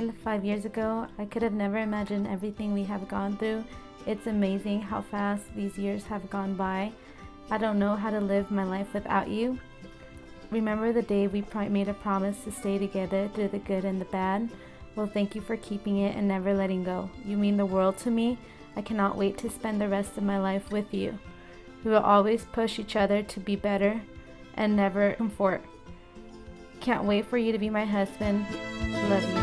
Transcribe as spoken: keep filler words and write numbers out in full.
Daniel five years ago. I could have never imagined everything we have gone through. It's amazing how fast these years have gone by. I don't know how to live my life without you. Remember the day we made a promise to stay together through the good and the bad? Well, thank you for keeping it and never letting go. You mean the world to me. I cannot wait to spend the rest of my life with you. We will always push each other to be better and never comfort. Can't wait for you to be my husband. Love you.